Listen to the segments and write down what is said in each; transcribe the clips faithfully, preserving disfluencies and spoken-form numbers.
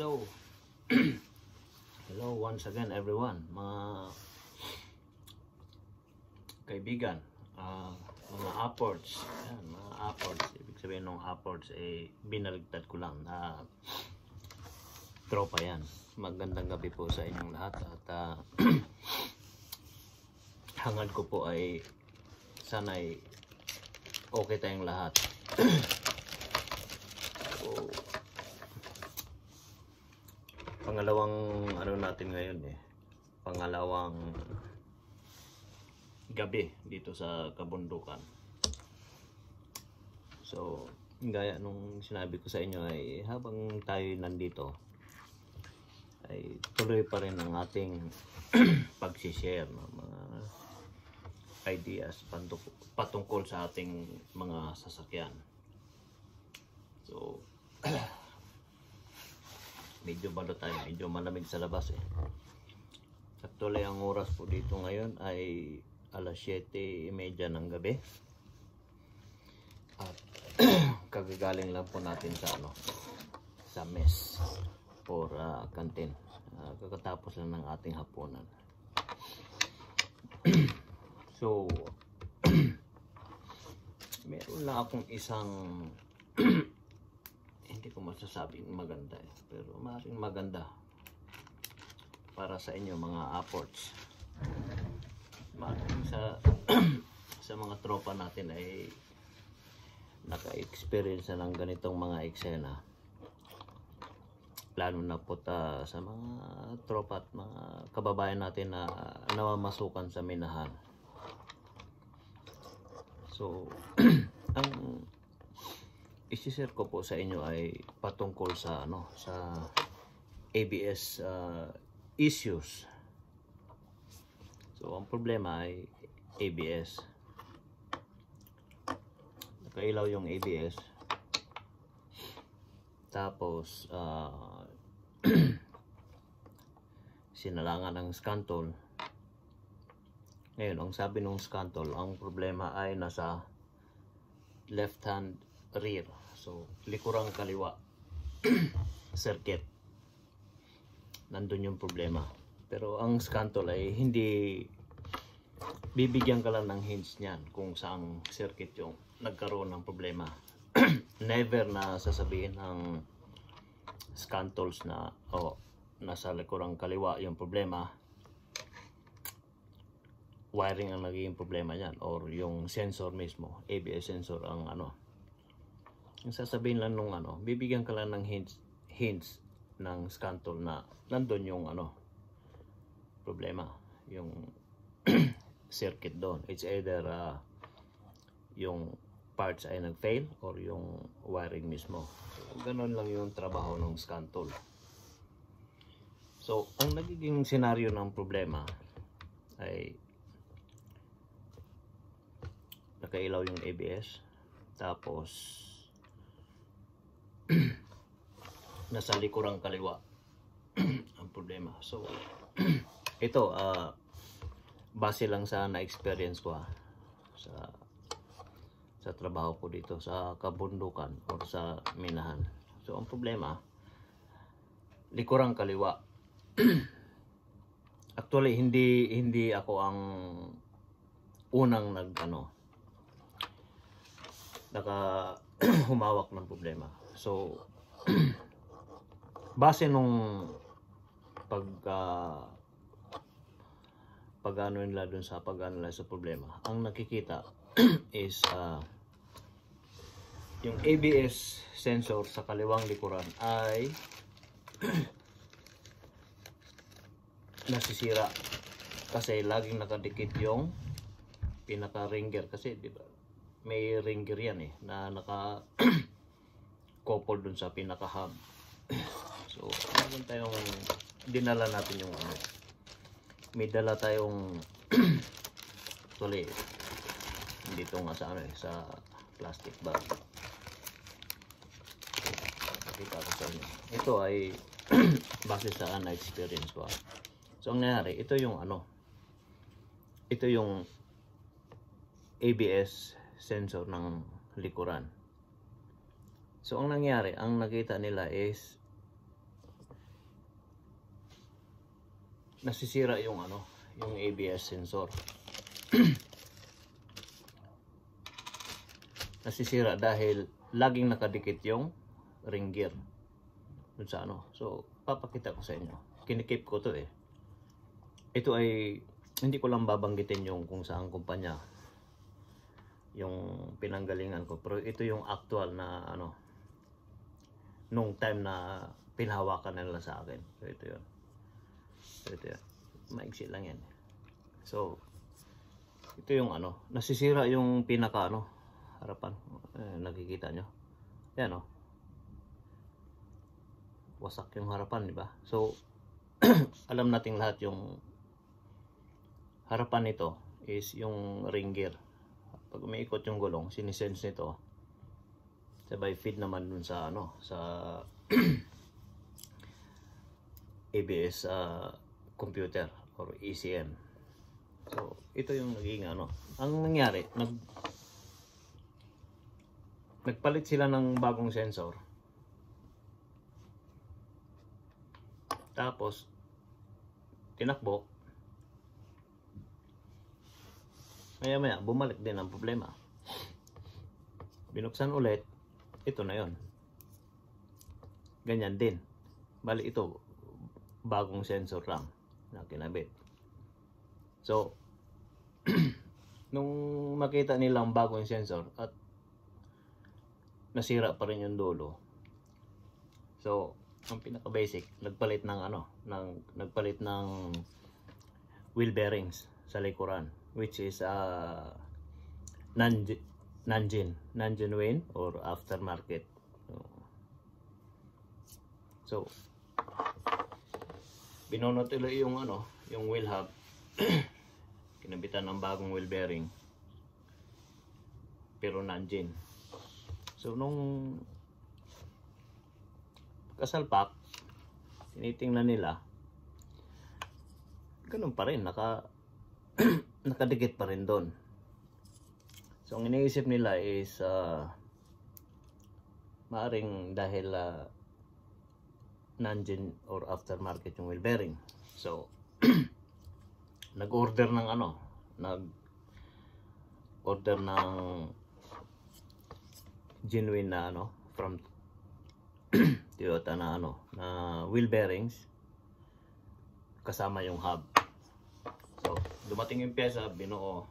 hello. Hello once again everyone, mga kaibigan, uh, mga upwards. Ayan, mga upwards. Ibig sabihin ng upwards, eh, binaligtad ko lang na tropa yan. Magandang gabi po sa inyong lahat. At uh, hangad ko po ay sana'y okay tayong lahat. So, pangalawang ano natin ngayon eh, pangalawang gabi dito sa kabundukan. So, gaya nung sinabi ko sa inyo ay habang tayo nandito ay tuloy pa rin ang ating pag-share ng mga ideas patungkol sa ating mga sasakyan. So, medyo balo tayo, medyo malamig sa labas eh. Actually, ang oras po dito ngayon ay alas siyete trenta ng gabi. At kagagaling lang po natin sa ano, sa mess or uh, canteen. Uh, kakatapos lang ng ating hapunan. So, meron lang akong isang hindi ko masasabing maganda eh, pero maaaring maganda para sa inyo mga upwards. Maaaring sa sa mga tropa natin ay naka-experience na ng ganitong mga eksena, lalo na po ta, sa mga tropa at mga kababayan natin na namamasukan sa minahan. So, ang i-share ko po sa inyo ay patungkol sa ano, sa A B S uh, issues. So, ang problema ay A B S. Nakailaw yung A B S. Tapos uh, sinalangan ng scantol. Ngayon, ang sabi ng scantol, ang problema ay nasa left hand rear. So, likurang kaliwa circuit. Nandun yung problema. Pero ang scantol ay hindi bibigyan ka lang ng hints niyan kung saang circuit yung nagkaroon ng problema. Never na sasabihin ng scantols na oh, nasa likurang kaliwa yung problema, wiring ang naging problema niyan, or yung sensor mismo, A B S sensor ang ano. Yung sasabihin lang nung ano, bibigyan ka lang ng hints, hints ng scantol na nandun yung ano, problema, yung circuit doon. It's either uh, yung parts ay nag-fail or yung wiring mismo. So, ganun lang yung trabaho ng scantol. So, ang nagiging senaryo ng problema ay nakailaw yung A B S, tapos nasa likurang kaliwa ang problema. So, ito, uh, base lang sa na-experience ko ah, sa sa trabaho ko dito sa kabundukan o sa minahan. So, ang problema, likurang kaliwa. Actually, hindi hindi ako ang unang nag ano, naka humawak ng problema. So, base nung pag uh, pag-ano nila dun sa pag-analyze sa problema, ang nakikita is uh, yung A B S sensor sa kaliwang likuran ay nasisira kasi laging nakadikit yung pinaka ringer, kasi di ba may ringer yan eh na naka couple dun sa pinaka hub. So, meron tayong dinala natin yung ano, may dala tayong actually dito nga sa ano eh, sa plastic bag. Nakita ko sa inyo. Ito ay base sa na-experience ko. So, ang nangyari, ito yung ano, ito yung A B S sensor ng likuran. So, ang nangyari, ang nakita nila is nasisira yung ano, yung A B S sensor. Nasisira dahil laging nakadikit yung ring gear dun sa ano. So papakita ko sa inyo, kinikip ko to eh. Ito ay hindi ko lang babanggitin yung kung saan kumpanya yung pinanggalingan ko, pero ito yung actual na ano nung time na pinahawakan nila sa akin. So ito yun, so ito yun, maiksi lang yan. So ito yung ano, nasisira yung pinaka ano harapan, eh, nakikita nyo yan, oh, wasak yung harapan, di ba? So alam nating lahat yung harapan nito is yung ring gear. Pag umiikot yung gulong, sinisense nito, sabay feed naman dun sa ano, sa A B S uh, computer or E C M. So ito yung naging ano, ang nangyari, nag nagpalit sila ng bagong sensor. Tapos tinakbo, maya maya bumalik din ang problema. Binuksan ulit, ito na yon, ganyan din. Bali ito bagong sensor lang na kinabit. So nung makita nilang bagong sensor at nasira pa rin yung dulo, so ang pinaka basic, nagpalit ng ano, ng nagpalit ng wheel bearings sa likuran, which is uh, non-genuine non-genuine or aftermarket. So, so binonot ulit yung ano, yung wheel hub, kinabitan ng bagong wheel bearing pero non-gen. So nung kasalpak, tinitingnan nila, ganun pa rin, naka nakadikit pa rin doon. So ang iniisip nila is uh, maaring dahil uh, non-gen or aftermarket yung wheel bearing. So nag-order ng ano, nag-order ng genuine na ano from Toyota na ano, na wheel bearings kasama yung hub. So dumating yung pyesa, binuo,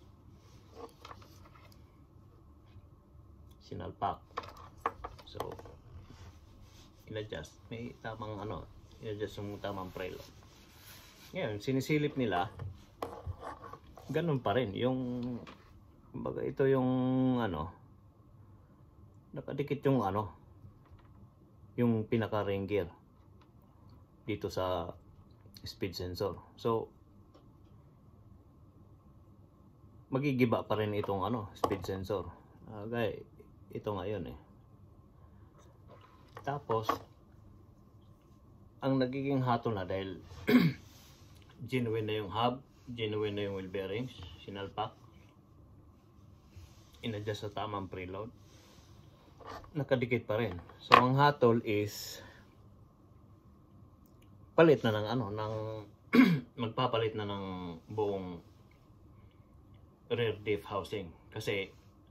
sinalpak. So in-adjust, may tamang ano, in-adjust yung tamang preload. Ngayon sinisilip nila, ganun pa rin yung, baga ito yung ano, nakadikit yung ano, yung pinaka ring gear dito sa speed sensor. So magigiba pa rin itong ano, speed sensor. Uh, gaya, ito ngayon eh. Tapos ang nagiging hatol na dahil genuine na yung hub, genuine na yung wheel bearings, sinalpak, in-adjust sa tamang preload, nakadikit pa rin. So ang hatol is palit na ng ano, ng magpapalit na ng buong rear diff housing, kasi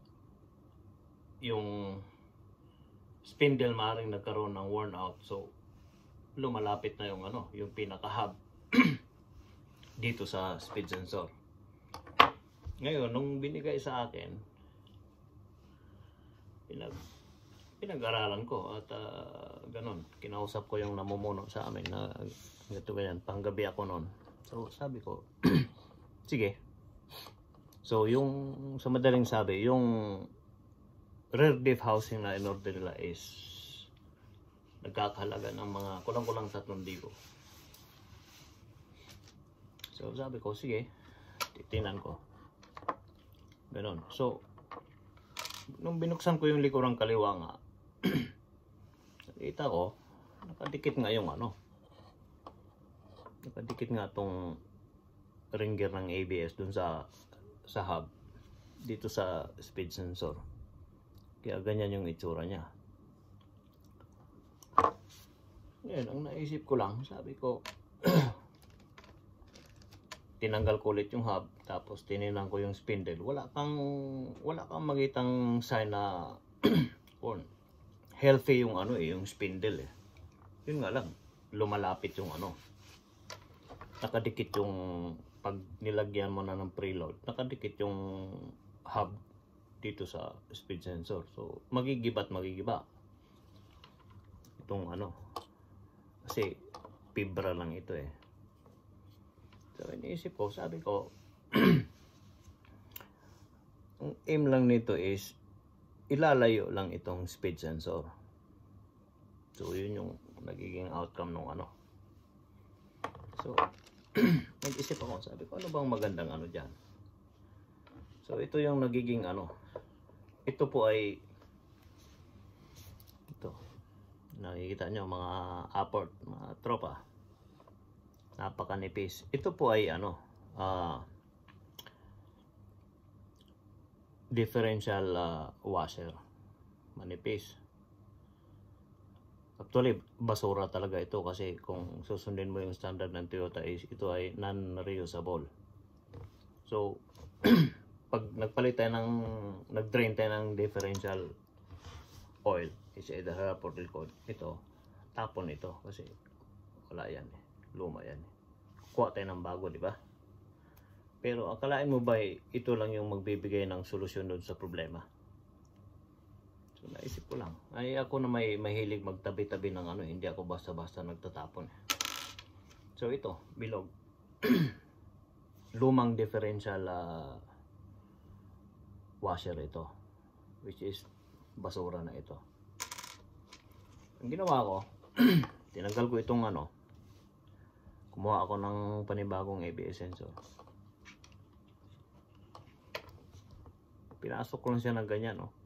yung spindle maaaring nagkaroon ng worn out. So lumalapit na yung ano, yung pinaka hub dito sa speed sensor. Ngayon nung binigay sa akin, pinag pinag-aralan ko at uh, ganun, kinausap ko yung namumuno sa amin na ganito ganyan, panggabi ako noon. So sabi ko sige. So yung sa madaling sabi, yung rear diff housing na in-order nila is nagkakahalaga ng mga kulang-kulang tatlong libo. So sabi ko sige, titingnan ko, ganun. So nung binuksan ko yung likurang kaliwa nga, nakita ko nakadikit nga yung ano, nakadikit nga tong ring gear ng A B S dun sa sa hub dito sa speed sensor. Kaya ganyan yung itsura niya. Ngayon ang naisip ko lang, sabi ko tinanggal ko ulit yung hub, tapos tininan ko yung spindle, wala kang wala kang makitang sign na healthy yung ano eh, yung spindle eh. Yun nga lang, lumalapit yung ano, nakadikit yung, pag nilagyan mo na ng preload, nakadikit yung hub dito sa speed sensor. So magigiba at magigiba itong ano, kasi fibra lang ito eh. So iniisip ko, sabi ko ang aim lang nito is ilalayo lang itong speed sensor. So yun yung nagiging outcome nung ano. So nag-isip ako, sabi ko ano bang magandang ano dyan. So ito yung nagiging ano, ito po ay ito, nakikita nyo mga apport, mga tropa, napakanipis. Ito po ay ano, uh, differential uh, washer, manipis. Actually basura talaga ito, kasi kung susundin mo yung standard ng Toyota is ito ay non-reusable. So pag nagpalit tayo ng, nag-drain tayo ng differential oil, is either for code, ito tapon ito kasi wala yan eh, luma yan eh. Kuha tayo ng bago, di ba? Pero akalain mo ba ito lang yung magbibigay ng solusyon doon sa problema? So naisip ko lang, ay ako na may mahilig magtabi-tabi ng ano, hindi ako basta-basta nagtatapon. So ito, bilog. Lumang differential uh, washer ito, which is basura na ito. Ang ginawa ko, tinanggal ko itong ano, kumuha ako ng panibagong A B S sensor. Pinasok ko lang siya ng ganyan, no.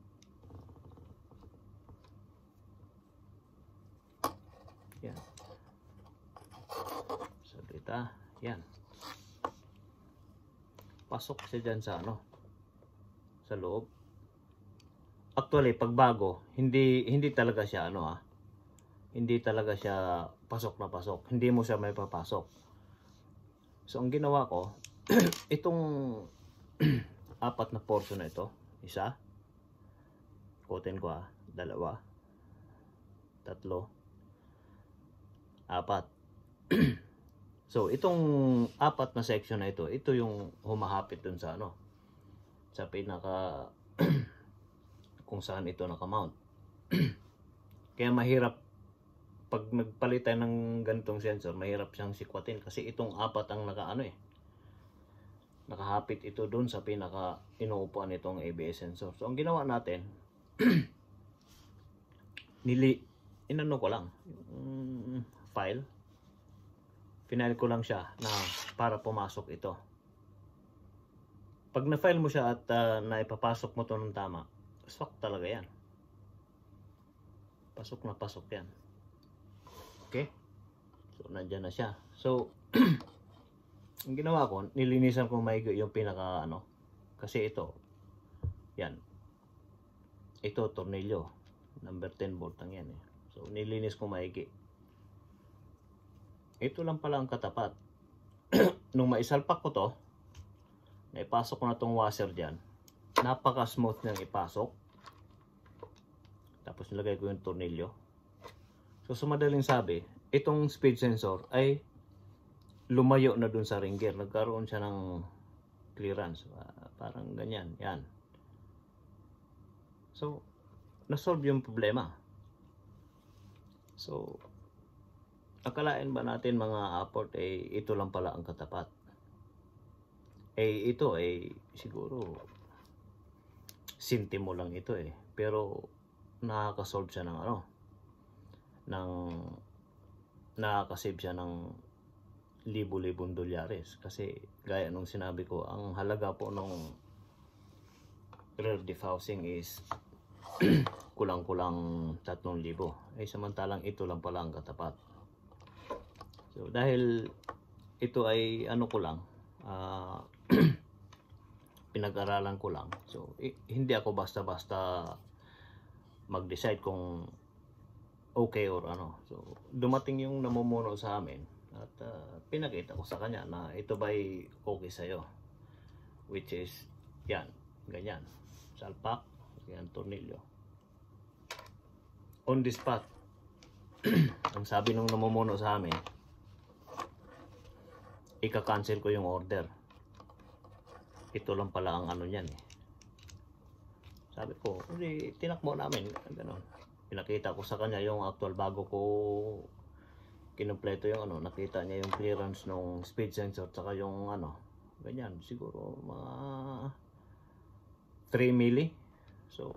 Yan. Sabrita, yan. Pasok siya dyan sa ano, sa loob. Actually, pag bago, hindi hindi talaga siya ano ah. Hindi talaga siya pasok na pasok. Hindi mo siya may papasok. So ang ginawa ko, itong apat na portion na ito, isa, ikutin ko ah, dalawa, tatlo, apat. So itong apat na section na ito, ito yung humahapit dun sa ano, sa pinaka kung saan ito nakamount. Kaya mahirap pag nagpalit tayo ng ganitong sensor, mahirap siyang sikwatin kasi itong apat ang nakaano eh, nakahapit ito doon sa pinaka inuupuan nitong A B S sensor. So ang ginawa natin, nili inano ko lang yung file, final ko lang siya na para pumasok ito. Pag na-file mo siya at uh, naipapasok mo to ng tama, swak talaga yan. Pasok na pasok yan. Okay? So, nandyan na siya. So, ang ginawa ko, nilinisan ko maigi yung pinaka ano. Kasi ito, yan. Ito, tornilyo. Number ten bolt lang yan eh. So, nilinis ko maigi. Ito lang pala ang katapat. Nung maisalpak ko to, naipasok ko na tong washer dyan. Napaka-smooth niyang ipasok. Tapos nilagay ko yung tornilyo. So sa madaling sabi, itong speed sensor ay lumayo na dun sa ring gear. Nagkaroon siya ng clearance. Uh, parang ganyan. Yan. So, nasolve yung problema. So, akalain ba natin mga apport, eh, ito lang pala ang katapat. Eh, ito eh, siguro, sintimo lang ito eh. Pero, nakaka-solve siya ng ano, ng nakakasave siya ng libo-libong dolyares. Kasi gaya nung sinabi ko, ang halaga po nung rear diff housing is kulang-kulang tatlong libo. Eh samantalang ito lang pala ang katapat. So dahil ito ay ano ko lang, uh, pinag-aralan ko lang. So eh, hindi ako basta-basta mag-decide kung okay or ano. So dumating yung namumuno sa amin At uh, pinakita ko sa kanya na ito ba'y okay sa'yo, which is yan, ganyan, salpak, yan, tornilyo. On the spot, ang sabi nung namumuno sa amin, ika-cancel ko yung order. Ito lang pala ang ano niyan eh. Sabi ko, hindi, tinakbo namin, gano'n. Pinakita ko sa kanya yung actual bago ko kinumpleto yung ano, nakita niya yung clearance ng speed sensor tsaka yung ano, ganyan, siguro mga three milli. So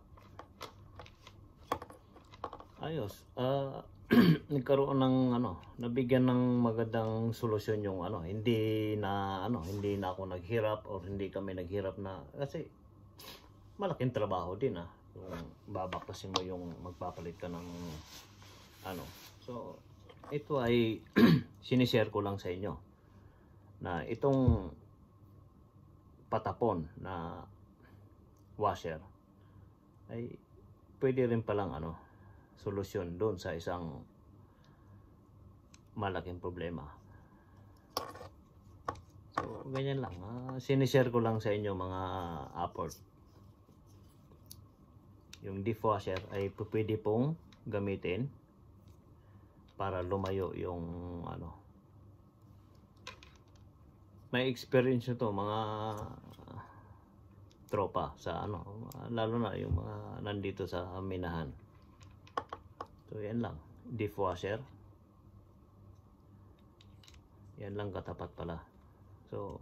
ayos. Uh, nagkaroon ng ano, nabigyan ng magandang solusyon yung ano, hindi na ano, hindi na ako naghirap or hindi kami naghirap na, kasi malaking trabaho din ah. Yung babaktasin mo yung magpapalit ka ng ano. So ito ay sinishare ko lang sa inyo na itong patapon na washer ay pwede rin palang ano, solusyon doon sa isang malaking problema. So ganyan lang, uh, sinishare ko lang sa inyo mga apport. Yung dishwasher ay pwede pong gamitin para lumayo yung ano. May experience nito mga tropa sa ano, lalo na yung mga nandito sa minahan. So yan lang, dishwasher. Yan lang katapat pala. So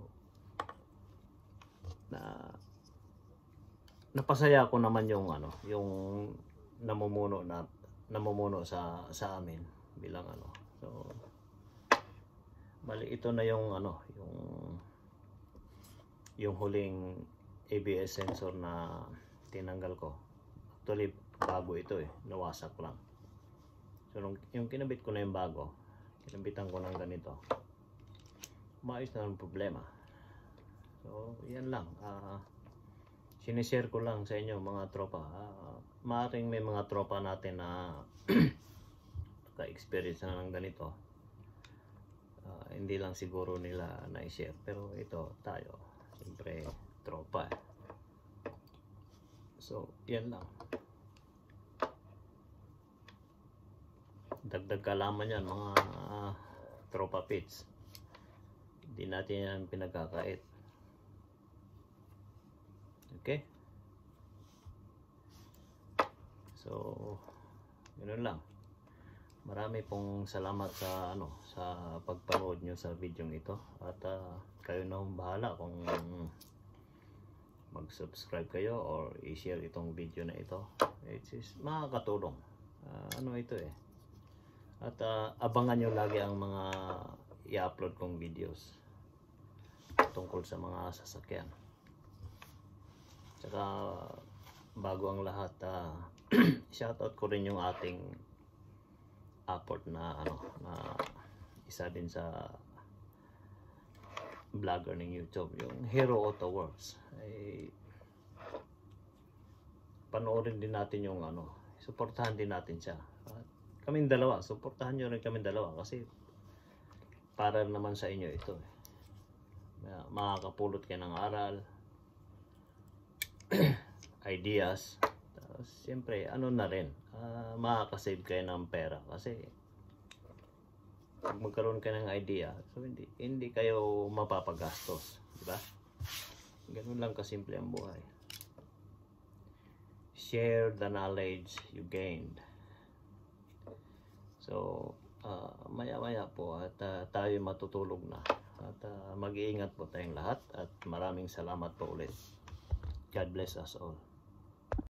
na napasaya ko naman yung ano, yung namumuno na namumuno sa sa amin bilang ano. So bali ito na yung ano, yung yung huling A B S sensor na tinanggal ko. Actually bago ito eh, nawasak lang. So nung, yung kinabit ko na yung bago, kinabitan ko ng ganito, maayos na ang problema. So yan lang, uh, sinishare ko lang sa inyo mga tropa. Uh, maaring may mga tropa natin na ka-experience na ng ganito, uh, hindi lang siguro nila na-share, pero ito tayo siyempre tropa eh. So yan lang, dagdag kalaman yan mga uh, tropa pits, hindi natin yan pinagkakait. Okay, so ganoon lang. Marami pong salamat sa ano, sa pagpanood nyo sa video ito, at uh, kayo na bahala kung mag-subscribe kayo or i-share itong video na ito. It is makakatulong. Uh, ano ito eh. At uh, abangan nyo lagi ang mga i-upload kong videos tungkol sa mga sasakyan. Tsaka bago ang lahat, uh, shoutout ko rin yung ating apport na ano, na isa din sa vlogger ng YouTube, yung Hero Auto Works. Ay panoorin din natin yung ano, suportahan din natin siya. At kaming dalawa, suportahan nyo rin kaming dalawa kasi para naman sa inyo ito eh. Makakapulot kayo ng aral, ideas. Tapos siyempre ano na rin, uh, makakasave kayo ng pera kasi pag magkaroon ka ng idea, so hindi hindi kayo mapapagastos, di ba? Ganun lang kasimple ang buhay. Share the knowledge you gained. So uh, maya maya po at uh, tayo matutulog na, at uh, mag-iingat po tayong lahat, at maraming salamat po ulit. God bless us all.